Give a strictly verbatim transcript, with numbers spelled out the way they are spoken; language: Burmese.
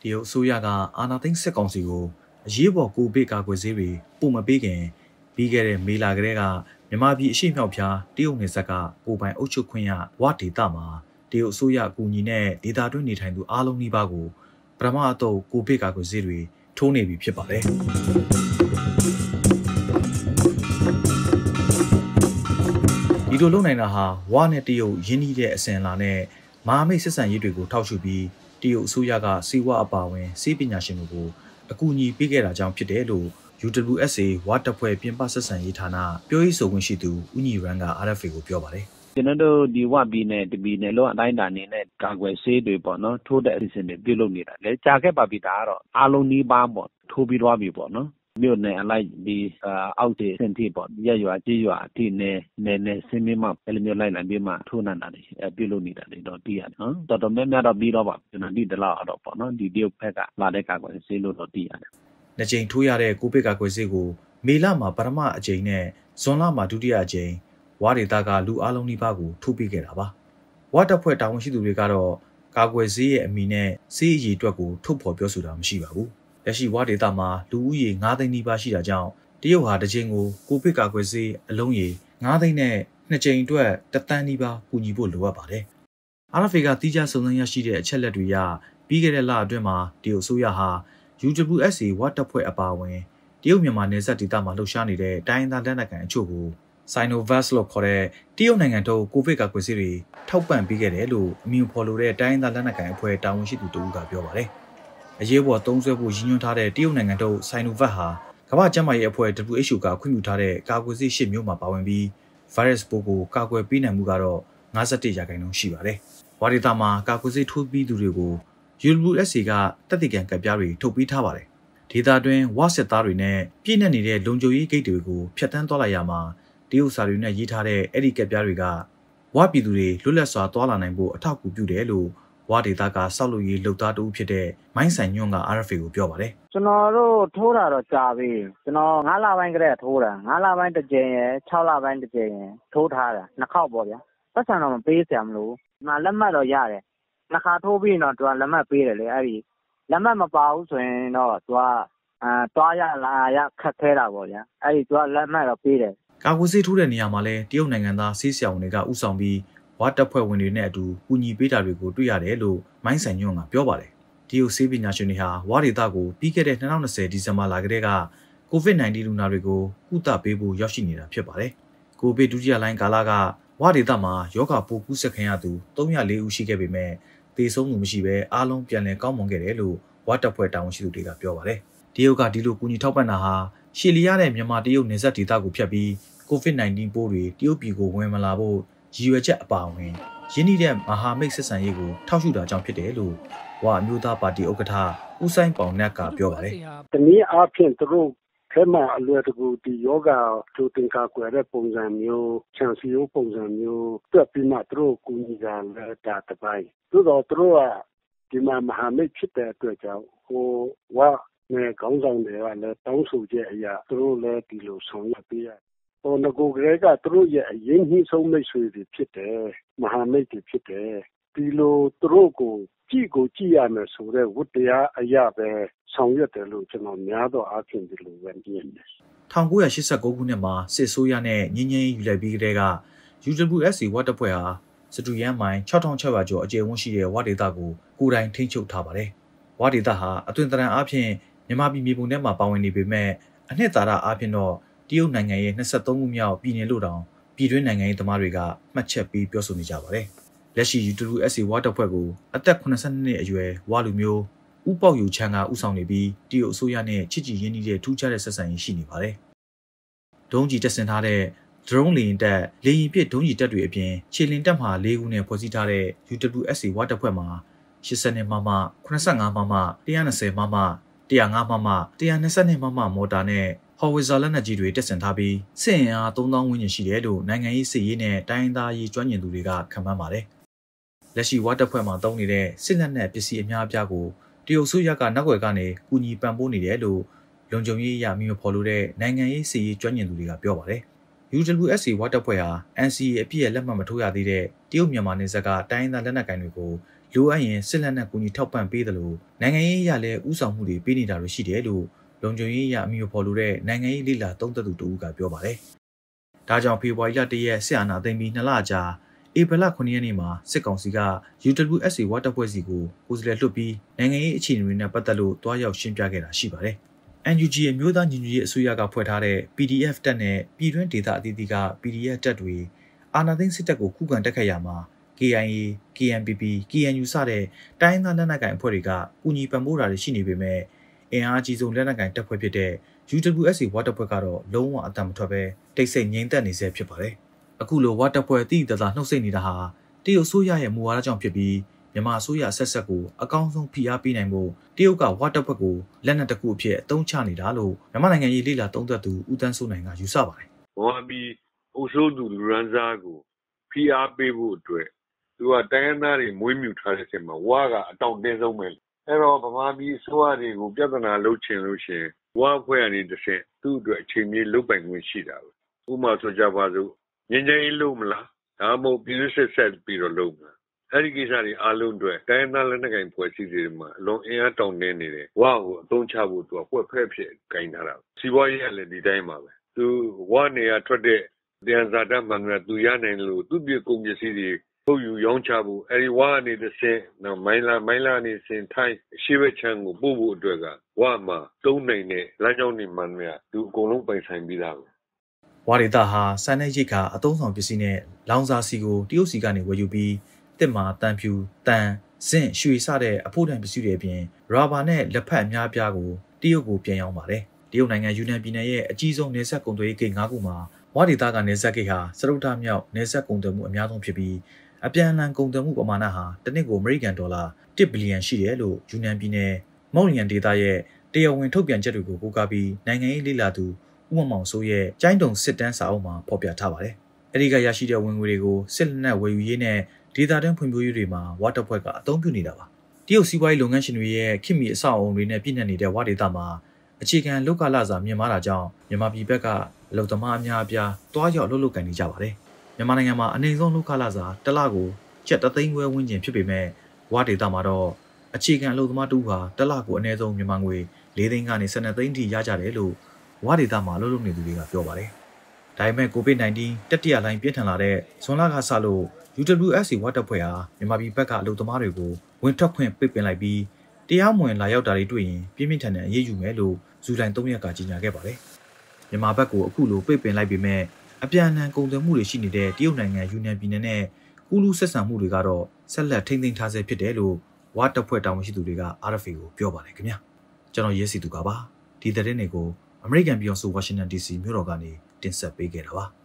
တရုတ်အစိုးရကအာဏာသိမ်းစစ်ကောင်စီကိုအရေးပေါ်ကိုဗစ်ကာကွယ်ဆေးတွေပုံမပေးခင်ပြီးခဲ့တဲ့မေလကတည်းကမြန်မာပြည်အရှိမြောက်ဖျားတရုတ်နယ်စပ်ကကိုပိုင်အုပ်ချုပ်ခွင့်ရဝဒေသမှာတရုတ်အစိုးရအကူအညီနဲ့ဒေသတွင်းနေထိုင်သူအားလုံးနှိပါကိုပထမအတော့ကိုဗစ်ကာကွယ်ဆေးတွေထိုးနေပြီဖြစ်ပါတယ်ဒီလိုလုပ်နိုင်တာဟာဝါနဲ့တရုတ်ရင်းနှီးတဲ့အစဉ်အလာနဲ့မဟာမိတ်ဆက်ဆံရေးတွေကိုထောက်ရှုပြီးတရုတ်အစိုးရကစီးပွားအပါအဝင်စီးပညာရှင်တွေကိုအကူအညီပေးခဲ့တာကြောင့်ဖြစ်တယ်လို့ ယူ ဒဘလျူ အက်စ် အေ ဝါတပ်ဖွဲ့ပြင်ပဆက်ဆံရေးဌာနပြောရေးဆိုခွင့်ရှိသူဦးညီရန်က အာရ် အက်ဖ် အေ ကိုပြောပါတယ်ကျွန်တော်တို့ဒီဝပြည်နယ်တပြည်နယ်လုံးအတိုင်းအတာအနေနဲ့ကာကွယ်ဆေးတွေပေါ့နော်ထိုးတဲ့အစီအစဉ်တွေပြုလုပ်နေတာလေကြာခဲ့ပါပြီဒါကတော့အားလုံးနှီးပါပေါ့ထိုးပြီးသွားပြီပေါ့နော်မြို့နယ်အလိုက်ဒီအောက်တွေစင်တိပေါ့ရက်ရွာကြေးရွာအထိနယ်နယ်နယ်စင်းမင်းမအဲ့လိုမျိုးလိုက်လာပြီးမှထိုးနေတာတွေပြုလုပ်နေတာတွေတော့သိရတယ်နော်တော်တော်များများတော့ပြီးတော့ပါကျွန်တော်ဒီတလောက်တော့ပေါ့နော်ဒီတရုတ်ဘက်ကလာတဲ့ကာကွယ်ဆေးလို့တော့သိရတယ်နှစ်ကြိမ်ထိုးရတဲ့ကိုဗစ်ကာကွယ်ဆေးကိုမေလမှာပထမအကြိမ်နဲ့ဇွန်လမှာဒုတိယအကြိမ်ဝါဒေတာကလူအားလုံးနှိပါကိုထိုးပေးခဲ့တာပါဝါတပ်ဖွဲ့တာဝန်ရှိသူတွေကတော့ကာကွယ်ဆေးရဲ့အမည်နဲ့ဆေးအရေးအတွက်ကိုထုတ်ဖော်ပြောဆိုတာမရှိပါဘူးလက်ရှိဝါဒေတာမှာလူဦးရေ၅သိန်းနီးပါးရှိတာကြောင့်တရုတ်ဟာတစ်ကြိမ်ကိုကိုဗစ်ကာကွယ်ဆေးအလုံးရေ၅သိန်းနဲ့နှစ်ကြိမ်အတွက်တစ်သန်းနီးပါးကူညီဖို့လိုအပ်ပါတယ်အာရ် အက်ဖ် အေ ကတိကျစုံစမ်းရရှိတဲ့အချက်လက်တွေအရပြီးခဲ့တဲ့လအတွင်းမှာတရုတ်အစိုးရဟာ ယူ ဒဘလျူ အက်စ် အေ ဝါတပ်ဖွဲ့အပါအဝင်တရုတ်မြန်မာနယ်စပ်ဒေသမှာလှုပ်ရှားနေတဲ့တိုင်းဒေသလက်နက်ကိုင်အချို့ကို Sinovac လို့ခေါ်တဲ့တရုတ်နိုင်ငံထုတ်ကိုဗစ်ကာကွယ်ဆေးတွေထောက်ပံ့ပေးခဲ့တယ်လို့အမည်ဖော်လိုတဲ့တိုင်းဒေသလက်နက်ကိုင်အဖွဲ့တာဝန်ရှိသူတို့ကပြောပါတယ်။အရေးပေါ်သုံးစွဲဖို့ရည်ညွှန်းထားတဲ့တရုတ်နိုင်ငံထုတ် Sinovac ဟာကမ္ဘာ့ကျန်းမာရေးအဖွဲ့ ဒဘလျူ အက်ချ် အို ကခွင့်ပြုထားတဲ့ကာကွယ်ဆေး၈မျိုးမှာပါဝင်ပြီး virus ပိုးကိုကာကွယ်ပေးနိုင်မှုကတော့၅၁ရာခိုင်နှုန်းရှိပါတယ်။ဝါဒေတာမှာကာကွယ်ဆေးထိုးပြီးသူတွေကို ယူ ဒဘလျူ အက်စ် အေ ကတပ်တည်ခံကပ်ပြားတွေထုတ်ပေးထားပါတယ်။ဒေသတွင်းဝါစစ်သားတွေနဲ့ပြည့်နှက်နေတဲ့လုံခြုံရေးဂိတ်တွေကိုဖျက်ဆီးသွားလိုက်ရမှာတရုတ်စာတွေနဲ့ရေးထားတဲ့အဲ့ဒီကပ်ပြားတွေကဝါပြည်သူတွေလွတ်လပ်စွာသွားလာနိုင်ဖို့အထောက်အကူပြုတယ်လို့ဝါဒေတာကစောက်လို့ရေးလှုပ်သားတူဖြစ်တဲ့မိုင်းဆိုင်ညွန့်က အာရ် အက်ဖ် အေ ကိုပြောပါတယ်ကျွန်တော်တို့ထိုးတာတော့ကြာပြီကျွန်တော်၅လပိုင်းကတည်းကထိုးတာ၅လပိုင်းတစ်ကြိမ်ရယ်၆လပိုင်းတစ်ကြိမ်ရယ်ထိုးထားတာနှစ်ခေါက်ပေါ့ဗျာပတ်စံတော့မပေးစရာမလိုဒီမှာလက်မှတ်တော့ရတယ်နှစ်ခါထိုးပြီးတော့သူကလက်မှတ်ပေးတယ်လေအဲ့ဒီလက်မှတ်မပါဘူးဆိုရင်တော့သူကအဲတွားရလာရခက်ခဲတာပေါ့ဗျာအဲ့ဒီသူကလက်မှတ်တော့ပေးတယ်ကာကွယ်ဆေးထိုးတဲ့နေရာမှာလဲတရုတ်နိုင်ငံသားဆေးဆရာဝန်တွေကဥဆောင်ပြီးဝါတပ်ဖွဲ့ဝင်တွေနဲ့အတူကူညီပေးတာတွေကိုတွေ့ရတယ်လို့မိုင်းဆိုင်ညွန့်ကပြောပါတယ်တရုတ်ဆေးပညာရှင်တွေဟာဝါဒေတာကိုပြီးခဲ့တဲ့၂၀၂၀ဒီဇင်ဘာလကတည်းကကိုဗစ်၁၉လူနာတွေကိုကုသပေးဖို့ရောက်ရှိနေတာဖြစ်ပါတယ်ကိုဗစ်ဒုတိယလိုင်းကာလကဝါဒေတာမှာယောဂပိုးကူးစက်ခံရသူ၃၀၄ဦးရှိခဲ့ပေမဲ့သေဆုံးသူမရှိဘဲအားလုံးပြန်လည်ကောင်းမွန်ခဲ့တယ်လို့ဝါတပ်ဖွဲ့တာဝန်ရှိသူတွေကပြောပါတယ်တရုတ်ကဒီလိုကူညီထောက်ပံ့တာဟာရှီလီရတဲ့မြန်မာတရုတ်နယ်စပ်ဒေသကိုဖြတ်ပြီးကိုဗစ်၁၉ပိုးတွေတရုတ်ပြည်ကိုဝင်မလာဖို့ရည်ရွယ်ချက်အပါအဝင်ရင်းနှီးတဲ့မဟာမိတ်ဆက်ဆံရေးကိုထောက်ရှုတာကြောင့်ဖြစ်တယ်လို့ဝါအမျိုးသားပါတီဥက္ကဋ္ဌဦးဆိုင်ပေါင်နက်ကပြောပါတယ်။တနည်းအားဖြင့်သူတို့ခဲမှာအလွယ်တကူဒီယောဂကျိုတင်ကာကွယ်တဲ့ပုံစံမျိုးချန်စီယိုပုံစံမျိုးတွက်ပြီးမှသူတို့ကူညီတာလည်းဒါတပိုင်းသို့တော့သူတို့ကဒီမှာမဟာမိတ်ဖြစ်တဲ့အတွက်ကြောင့်ဟိုဝါနဲ့ခေါင်းဆောင်တွေကလည်းတောင်းဆိုချက်အရာသူတို့လည်းဒီလိုဆောင်ရွက်ပေးရဟိုငကိုကလေးကသူတို့ရဲ့အရင်နှိဆုံးမိတ်ဆွေတွေဖြစ်တယ်မဟာမိတ်တွေဖြစ်တယ်ဒီလိုသူတို့ကိုကြည့်ကိုကြည့်ရမယ်ဆိုတဲ့ဝတ္တရားအရာပဲဆောင်ရွက်တယ်လို့ကျွန်တော်များတော့အားဖြင့်ဒီလိုပဲမြင်တယ်၁၉၈၉ခုနှစ်မှာစစ်ဆိုးရနဲ့ငင်းငင်းယူလိုက်ပြီးကတည်းက ယူ ဒဘလျူ အက်စ် အေ ဝါတပ်ဖွဲ့ဟာစတူရန်မိုင်၆ထောင်၆ရာကျော်အကျယ်ဝန်းရှိတဲ့ဝါဒေတာကိုကိုယ်တိုင်ထိန်းချုပ်ထားပါတယ်ဝါဒေတာဟာအသွင်သဏ္ဍာန်အားဖြင့်မြန်မာပြည်မြေပုံထဲမှာပါဝင်နေပေမဲ့အနှစ်သာရအားဖြင့်တော့တရုတ်နိုင်ငံရဲ့၂၃ခုမြောက်ပြည်နယ်လို့တောင်ပြည်တွင်းနိုင်ငံရေးသမားတွေကမှတ်ချက်ပေးပြောဆိုနေကြပါတယ်။လက်ရှိ ယူ ဒဘလျူ အက်စ် အေ ဝါတပ်ဖွဲ့ကိုအသက်၇၂နှစ်အရွယ်ဝါလူမျိုးဦးပေါက်ယူချမ်းကဦးဆောင်နေပြီးတရုတ်အစိုးရနဲ့ချစ်ကြည်ရင်းနှီးတဲ့ထူးခြားတဲ့ဆက်ဆံရေးရှိနေပါတယ်။ဒုံးကြီးတက်ဆင်ထားတဲ့ drone လေယာဉ်တပ်လေယာဉ်ပစ်ဒုံးကြီးတပ်တွေအပြင်ခြေလင်တပ်မှ၄ခုနဲ့ဖွဲ့စည်းထားတဲ့ ယူ ဒဘလျူ အက်စ် အေ ဝါတပ်ဖွဲ့မှာ၈၀မမ၇၅မမ၁၂၀မမ၁၀၅မမ၁၂၂မမမော်တာနဲ့ဟော်ဝီဇာလက်နက်ကြီးတွေတက်ဆင်ထားပြီးစစ်အင်အားသုံးသောင်းဝန်းကျင်ရှိတယ်လို့နိုင်ငံရေးစစ်ရေးနဲ့တိုင်းသားရေးကျွမ်းကျင်သူတွေကခန့်မှန်းပါတယ်။လက်ရှိဝါတပ်ဖွဲ့မှာသုံးနေတဲ့စစ်လက်နက်ပစ္စည်းအများအပြားကိုတရုတ်ဆိုရကနောက်ွယ်ကနေကူညီပံ့ပိုးနေတယ်လို့လုံခြုံရေးအရမိမဖော်လို့တဲ့နိုင်ငံရေးစစ်ရေးကျွမ်းကျင်သူတွေကပြောပါတယ်။ ယူ ဒဘလျူ အက်စ် အေ ဝါတပ်ဖွဲ့ဟာ အန် စီ အေ အပြည့်ရဲ့လက်မှတ်မထိုးရသေးတဲ့တရုတ်မြန်မာနယ်စပ်ကတိုင်းသားလက်နက်ကိုင်တွေကိုလိုအပ်ရင်စစ်လက်နက်ကူညီထောက်ပံ့ပေးတယ်လို့နိုင်ငံရေးအရလည်းဥဆောင်မှုတွေပေးနေတာလို့ရှိတယ်လို့လုံခြုံရေးအရအမျိုးဖော်လို့တဲ့နိုင်ငံရေးလိလာသုံးသက်သူတို့ကပြောပါတယ်။ဒါကြောင့်ဖေဖော်ဝါရီလတရက်စစ်အာဏာသိမ်းပြီးနှစ်လကြာဧပြီလခုနှစ်ရက်နေ့မှာစစ်ကောင်စီက U W S A ဝါတပ်ဖွဲ့စီကိုကိုယ်စားလှယ်လွှတ်ပြီးနိုင်ငံရေးအခြေအနေတွေနဲ့ပတ်သက်လို့တွားရောက်ရှင်းပြခဲ့တာရှိပါတယ်။ N U G အမျိုးသားညီညွတ်ရေးအစိုးရကဖွဲ့ထားတဲ့ P D F တပ်နဲ့ပြည်တွင်းဒေသအသီးသီးက P D F တပ်တွေအာဏာသိမ်းစစ်တပ်ကိုခုခံတိုက်ခိုက်ရမှာ K I A, K N P P, K N U စတဲ့တိုင်းသားလက်နက်ကိုင်အဖွဲ့တွေကကူညီပံ့ပိုးတာတွေရှိနေပေမဲ့အင်အားအကြီးဆုံးလက်နက်ကိုင်တပ်ဖွဲ့ဖြစ်တဲ့ U W S A ဝါတပ်ဖွဲ့ကတော့လုံးဝအတံမထွက်ပဲတိတ်ဆိတ်ငြိမ်သက်နေဆဲဖြစ်ပါတယ်။အခုလိုဝါတပ်ဖွဲ့တိတိတသားနှုတ်ဆက်နေတာဟာတရုတ်ဆိုရရဲ့မူဝါဒကြောင့်ဖြစ်ပြီးမြန်မာအစိုးရဆက်ဆက်ကိုအကောင်းဆုံးဖိအားပေးနိုင်ဖို့တရုတ်ကဝါတပ်ဖွဲ့ကိုလက်နက်တစ်ခုအဖြစ်အသုံးချနေတာလို့မြန်မာနိုင်ငံရေးလိလာသုံးသပ်သူဦးတန်းစိုးနိုင်ကယူဆပါတယ်။ဝါဘီအုပ်စိုးသူလူရန်စားကိုဖိအားပေးဖို့အတွက်သူကတိုင်းရင်းသားတွေမွေးမြူထားတဲ့ဆင်မှာဝါကအတောင့်တင်းဆုံးပဲ။အဲ့တော့ဗမာပြည်အစိုးရတွေကိုပြဿနာလုပ်ချင်လို့ရှိရင်ဝါဖွဲ့အနေနဲ့တစ်သူ့အတွက်အချိန်ကြီးလုတ်ပိုင်ခွင့်ရှိတာပဲ။ဥပမာဆိုကြပါစို့ငင်းငင်းလုံးမလားဒါမှမဟုတ်ပြည်စစ်ဆက်ပြီးတော့လုံးမလားအဲ့ဒီကိစ္စတွေအားလုံးတွေတိုင်းသားလက်နက်ကိုင်ဖွဲ့စည်းတွေမှာအလွန်အင်အားတောင့်တင်းနေတယ်ဝါကိုအသုံးချဖို့သူကပွက်ဖက်ဖြစ်ဂိုင်းထားတာစီးပွားရေးကလည်းဒီတိုင်းပါပဲသူဝါနေရထွက်တဲ့တရားဇာတမှန်ကသူရနိုင်လို့သူပြကုန်ပစ္စည်းတွေထုတ်ယူရောင်းချဖို့အဲ့ဒီဝါနေတဲ့စင်နော်မိုင်းလာမိုင်းလာနေစင်ထိုင်းရှေ့ဘက်ချမ်းကိုပို့ဖို့အတွက်ကဝါမှာတုံးနိုင်တဲ့လမ်းကြောင်းတွေမှန်မြသူအကုန်လုံးပိုင်ဆိုင်ပြီးသားပဲဝါဒေတာဟာစံတဲ့ရိတ်ခါအသုံးဆောင်ပစ္စည်းနဲ့လောင်စာစီကိုတရုတ်စီကနေဝယ်ယူပြီးတစ်မာတန်ဖြူတန်ဇင့်ရွှေစတဲ့အဖို့တန်ပစ္စည်းတွေအပြင်ရာဘာနဲ့လက်ဖက်အများပြားကိုတရုတ်ကိုပြန်ရောင်းပါတယ်တရုတ်နိုင်ငံယူနန်ပြည်နယ်ရဲ့အကြီးဆုံးနယ်စပ်ကုန်သွယ်ရေးဂိတ်၅ခုမှာဝါဒေတာကနယ်စပ်ဂိတ်ဟာစရုပ်ထမြောက်နယ်စပ်ကုန်သွယ်မှုအများဆုံးဖြစ်ပြီးအပြန်အလှန်ကုန်သွယ်မှုပမာဏဟာတစ်နှစ်ကိုအမေရိကန်ဒေါ်လာတစ်ဘီလီယံရှိတယ်လို့ယူနန်ပြည်နယ်မော်လီယန်ဒေတာရဲ့တရားဝင်ထုတ်ပြန်ချက်တွေကိုကိုးကားပြီးနိုင်ငံရေးလေ့လာသူဥမမောင်စိုးရဲ့ကျိုင်းတုံစစ်တမ်းစာအုပ်မှာဖော်ပြထားပါတယ်။အဲဒီကရရှိတဲ့ဝင်ငွေတွေကိုစစ်လက်နက်ဝယ်ယူရေးနဲ့ဒေတာတွင်းဖွံ့ဖြိုးရေးတွေမှာဝါတပ်ဖွဲ့ကအသုံးပြုနေတာပါ။တရုတ်စီးပွားရေးလုပ်ငန်းရှင်တွေရဲ့ခင်မီအဆောက်အအုံတွေနဲ့ပြည့်နှက်နေတဲ့ဝါဒေတာမှာအခြေခံလောက်ကလစာမြင့်မားတာကြောင့်မြန်မာပြည်ဘက်ကအလုပ်သမားအများအပြားတွားရောက်လှုပ်လှုပ်ကန်နေကြပါတယ်။မြန်မာနိုင်ငံမှာအနေဆုံးလောက်ကလစာတစ်လကိုကျပ်တသိန်းခွဲဝန်းကျင်ဖြစ်ပေမဲ့ဝါဒေတာမှာတော့အခြေခံအလုပ်သမားတူဟာတစ်လကိုအနည်းဆုံးမြန်မာငွေ၄သိန်းကနေ၁၂သိန်းထိရကြတယ်လို့ဝါဒေတာမှာလှုပ်လှုပ်နေသူတွေကပြောပါတယ်။ဒါပေမဲ့ ကိုဗစ်၁၉ တတိယလှိုင်းပြင်းထန်လာတဲ့ဇွန်လကစလို့ U W S A ဝါတပ်ဖွဲ့ဟာမြန်မာပြည်ဘက်ကအလုပ်သမားတွေကိုဝင်ထွက်ခွင့်ပိတ်ပင်လိုက်ပြီးတရားမဝင်လာရောက်တာတွေတွေ့ရင်ပြင်းပြင်းထန်ထန်အရေးယူမယ်လို့ဇူလိုင်၃ရက်ကကြေညာခဲ့ပါတယ်။မြန်မာဘက်ကိုအခုလိုပိတ်ပင်လိုက်ပေမဲ့အပြန်အလှန်ကုန်သွယ်မှုတွေရှိနေတဲ့တရုတ်နိုင်ငံယူနန်ပြည်နယ်နဲ့ကူလူဆက်ဆံမှုတွေကတော့ဆက်လက်ထိန်းသိမ်းထားဆဲဖြစ်တယ်လို့ဝါတပ်ဖွဲ့တာဝန်ရှိသူတွေက R F A ကိုပြောပါတယ်ခင်ဗျာ။ကျွန်တော်ရဲစီသူကပါဒီသတင်းတွေကိုအမေရိကန်ပြည်ထောင်စုဝါရှင်တန် D C မြို့တော်ကနေတင်ဆက်ပေးခဲ့တာပါ။